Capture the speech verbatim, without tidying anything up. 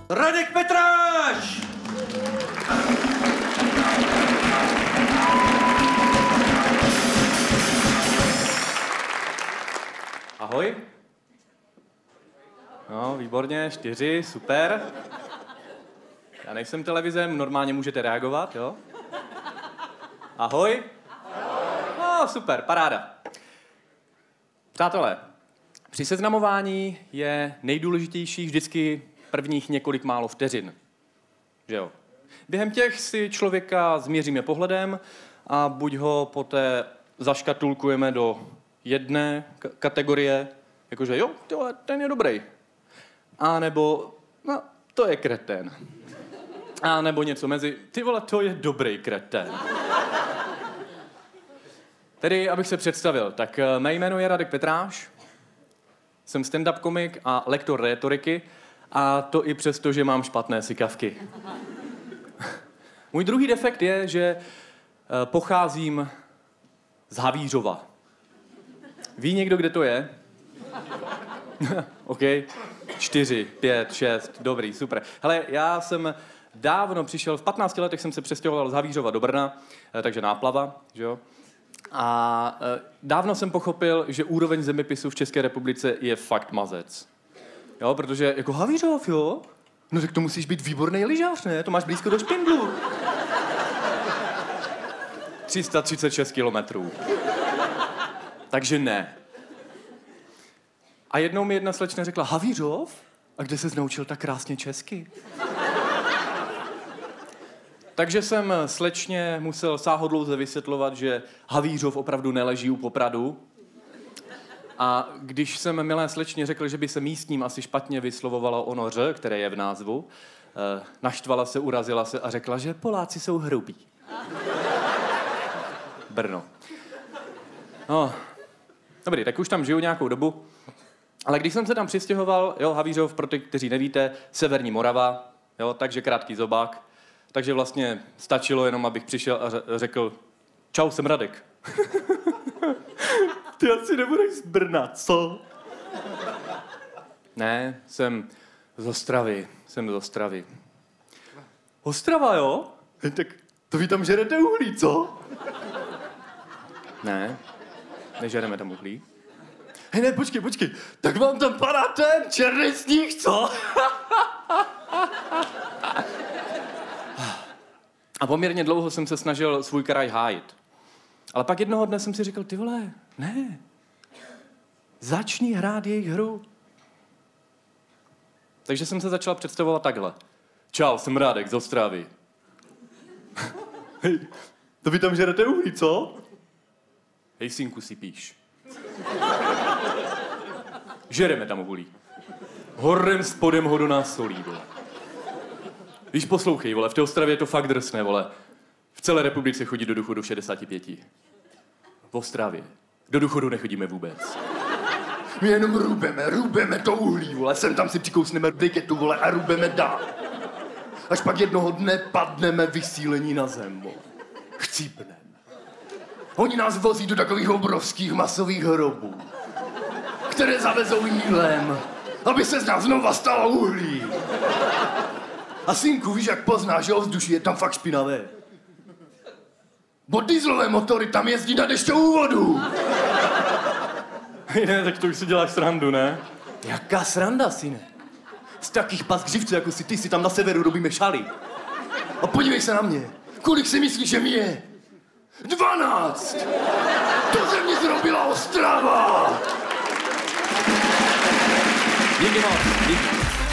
Radek Petráš! Ahoj. No, výborně, čtyři, super. Já nejsem televizem, normálně můžete reagovat, jo? Ahoj. No, super, paráda. Přátelé, při seznamování je nejdůležitější vždycky prvních několik málo vteřin. Že jo? Během těch si člověka změříme pohledem a buď ho poté zaškatulkujeme do jedné k- kategorie, jakože jo, tyhle, ten je dobrý. A nebo, no, to je kretén. A nebo něco mezi, ty vole, to je dobrý kretén. Tedy, abych se představil, tak mé jméno je Radek Petráš, jsem stand-up komik a lektor rétoriky, a to i přesto, že mám špatné sykavky. Můj druhý defekt je, že pocházím z Havířova. Ví někdo, kde to je? OK. Čtyři, pět, šest, dobrý, super. Hele, já jsem dávno přišel, v patnácti letech jsem se přestěhoval z Havířova do Brna, takže náplava, že jo? A dávno jsem pochopil, že úroveň zeměpisu v České republice je fakt mazec. Jo, protože jako Havířov, jo? No tak to musíš být výborný lyžař, ne? To máš blízko do Špindlu. tři sta třicet šest kilometrů. Takže ne. A jednou mi jedna slečna řekla, Havířov? A kde ses naučil tak krásně česky? Takže jsem slečně musel sáhodlouze vysvětlovat, že Havířov opravdu neleží u Popradu. A když jsem milé slečně řekl, že by se místním asi špatně vyslovovalo ono ř, které je v názvu, naštvala se, urazila se a řekla, že Poláci jsou hrubí. Brno. No, dobrý, tak už tam žiju nějakou dobu. Ale když jsem se tam přistěhoval, jo, Havířov, pro ty, kteří nevíte, severní Morava, jo, takže krátký zobák. Takže vlastně stačilo jenom, abych přišel a řekl, čau, jsem Radek. Ty asi nebudeš z Brna, co? Ne, jsem z Ostravy, jsem z Ostravy. Ostrava, jo? Tak to vy tam žerete uhlí, co? Ne, nežereme tam uhlí. Hej, ne, počkej, počkej, tak vám tam padá ten černý sníh, co? A poměrně dlouho jsem se snažil svůj kraj hájit. Ale pak jednoho dne jsem si řekl, ty vole, ne, začni hrát jejich hru. Takže jsem se začal představovat takhle. Čau, jsem Radek z Ostravy. Hej, to vy tam žerete uhlí, co? Hej, synku, si píš. Žereme tam uhlí. Horem spodem ho do nás solí, vole. Víš, poslouchej, vole, v té Ostravě je to fakt drsné, vole. V celé republice chodí do důchodu šedesáti pěti. V Ostravě. Do důchodu nechodíme vůbec. My jenom rubeme, rubeme to uhlí, vole. Sem tam si přikousneme briketu, vole, a rubeme dál. Až pak jednoho dne padneme vysílení na zem, vole. Chcípneme. Oni nás vozí do takových obrovských masových hrobů, které zavezou jílem, aby se z nás znova stalo uhlí. A synku, víš, jak poznáš, že ovzduší je tam fakt špinavé. Bo dieselové motory tam jezdí na dešťovou vodu. Ne, tak to už si děláš srandu, ne? Jaká sranda, syne? Z takých paskřivců, jako si ty, si tam na severu robíme šaly. A podívej se na mě. Kolik si myslíš, že mi je? Dvanáct! To ze mě zrobila Ostrava! Díky moc, díky.